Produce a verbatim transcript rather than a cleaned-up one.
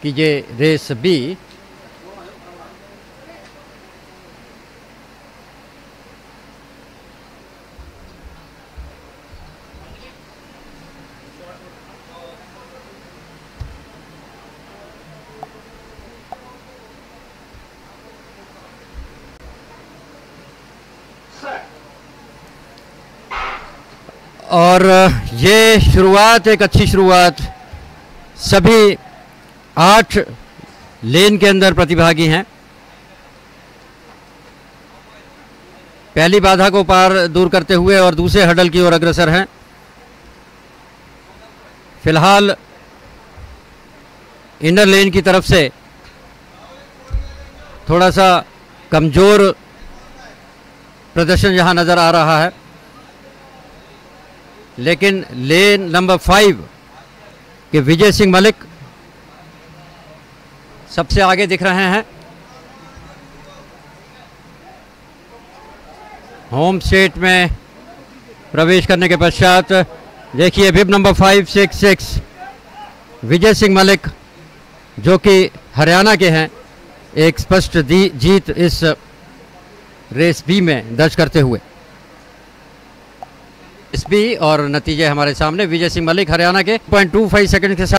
कीजिए race B. और ये शुरुआत एक अच्छी शुरुआत, सभी आठ लेन के अंदर प्रतिभागी हैं। पहली बाधा को पार दूर करते हुए और दूसरे हडल की ओर अग्रसर हैं। फिलहाल इनर लेन की तरफ से थोड़ा सा कमजोर प्रदर्शन यहां नजर आ रहा है, लेकिन लेन नंबर फाइव के विजय सिंह मलिक सबसे आगे दिख रहे हैं। होम स्टेट में प्रवेश करने के पश्चात देखिए whip number five six six Vijay Singh Malik, जो कि हरियाणा के हैं, एक स्पष्ट जीत इस रेस बी में दर्ज करते हुए। इस बी और नतीजे हमारे सामने, विजय सिंह मलिक हरियाणा के पॉइंट टू फाइव सेकंड के साथ